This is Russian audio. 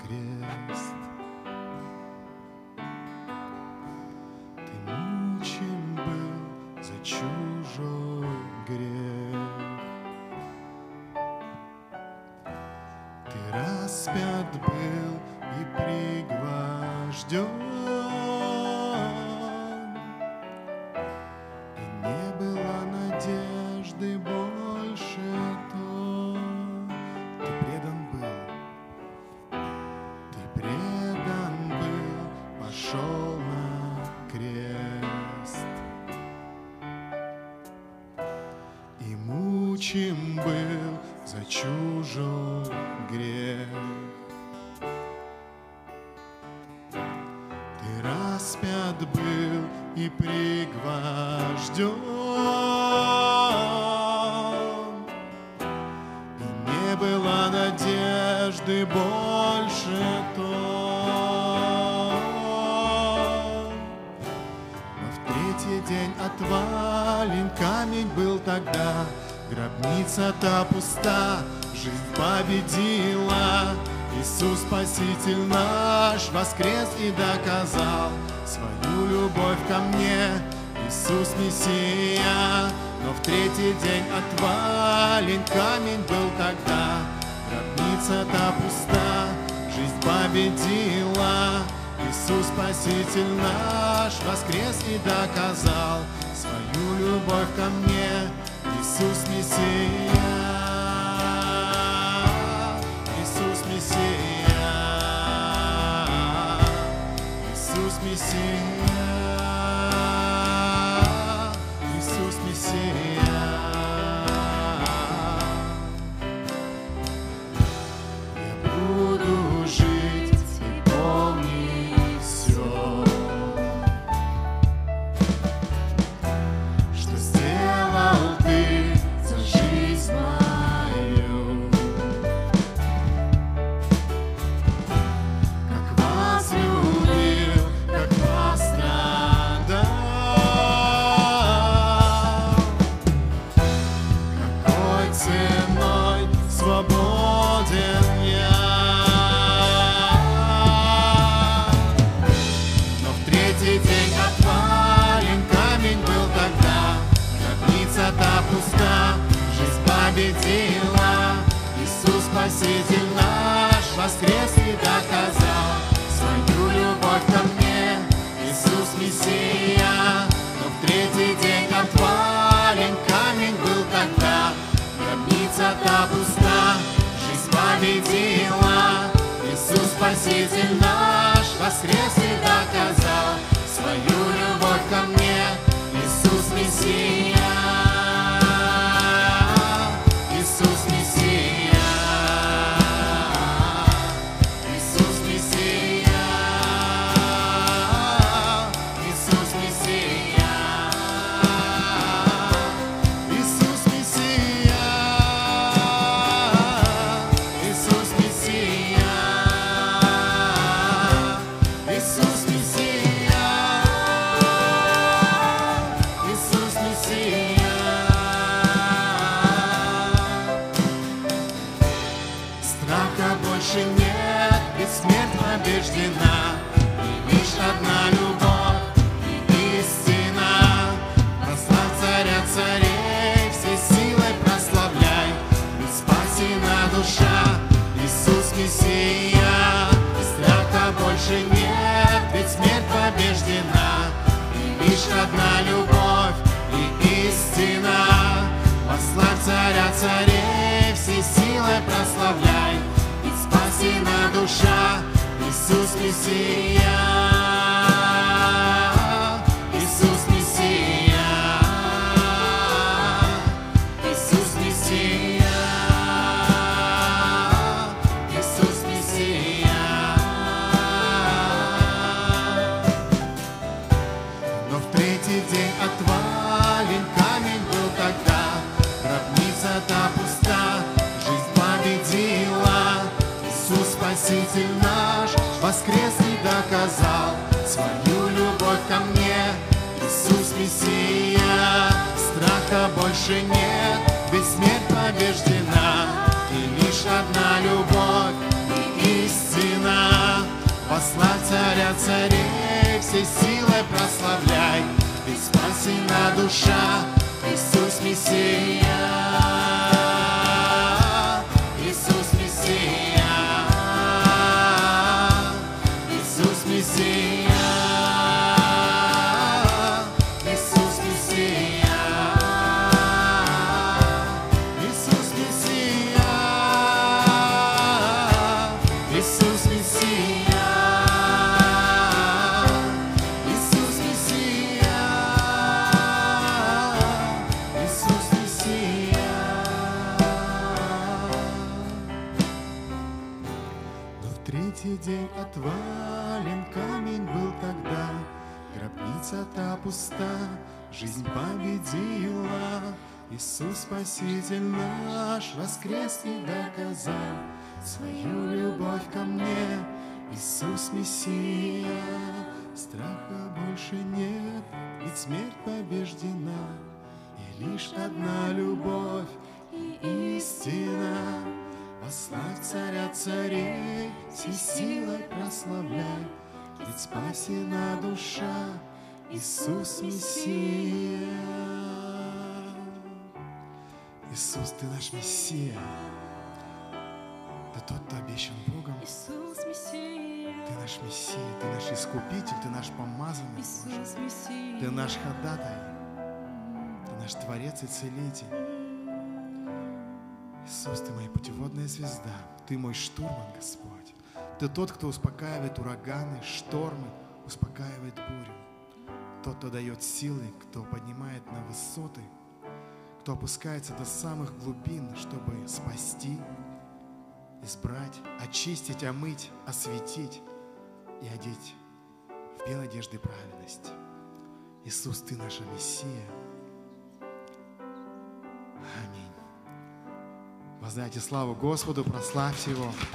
крест. Ты мучим был за чужой грех. Ты распят был и пригвожден, и не было надежды больше то. Ты предан был, пошел на крест. И мучим был за чужой грех. Ты распят был и пригвожден, и не было надежды больше то. Но в третий день отвален камень был тогда, гробница-то пуста, жизнь победила. Иисус Спаситель наш воскрес и доказал свою любовь ко мне. Иисус Мессия, но в третий день отвален камень был тогда, гробница-то пуста, жизнь победила. Иисус Спаситель наш воскрес и доказал свою любовь ко мне. Иисус Мессия, Иисус Мессия, Иисус Мессия, Иисус Мессия. Я буду жить и помнить все, что сделал Ты за жизнь мою. Как возлюбил, как пострадал, какой ценой свободен я. Но в третий день отвален камень был тогда, гробница-то пуста, жизнь победила. Иисус Спаситель наш воскрес и доказал свою любовь ко мне. Иисус Мессия, но в третий день отвален камень был тогда, гробница-то пуста, жизнь победила. Иисус Спаситель наш воскрес и доказал свою любовь ко мне. Иисус Мессия, Иисус Мессия, Иисус Мессия, Иисус Мессия, Иисус Мессия, Иисус Мессия, Иисус Мессия, Иисус Мессия. Страха больше нет, ведь смерть побеждена, и лишь одна любовь и истина. Прославь Царя царей, всей силой прославляй, ведь спасена душа. Иисус Мессия, страха больше нет, ведь смерть побеждена, и лишь одна любовь и истина. Прославь Царя царей, всей силой прославляй, ведь спасена душа. Иисус Мессия, Иисус Мессия, Иисус Мессия, Иисус Мессия. Но в третий день отвален камень был тогда, гробница-то пуста, жизнь победила. Иисус Спаситель наш воскрес и доказал свою любовь ко мне. Иисус Мессия, страха больше нет, ведь смерть побеждена, и лишь одна любовь и истина. царей всей силой прославляй. Ты спасена душа, Иисус Мессия, Иисус Мессия, Иисус Мессия, Иисус Мессия, Иисус Мессия, Иисус Мессия, Иисус Мессия, Иисус Мессия. Но в третий день отвален камень был тогда, гробница та пуста, жизнь победила. Иисус Спаситель наш воскрес и доказал свою любовь ко мне. Иисус Мессия, страха больше нет, ведь смерть побеждена, и лишь одна любовь и истина. Послав царя царей, всей силой прославляй, ведь спасена душа, Иисус Мессия. Иисус, Ты наш Мессия, Ты тот, кто обещан Богом. Иисус Мессия, Ты наш Мессия, Ты наш Искупитель, Ты наш помазанный Иисус Божий. Мессия, Ты наш ходатай, Ты наш Творец и Целитель. Иисус, Ты моя путеводная звезда, Ты мой штурман, Господь. Ты тот, кто успокаивает ураганы, штормы, успокаивает бурю. Тот, кто дает силы, кто поднимает на высоты, кто опускается до самых глубин, чтобы спасти, избрать, очистить, омыть, осветить и одеть в белой одежды праведность. Иисус, Ты наша Мессия. Аминь. Воздайте славу Господу, прославьте Его.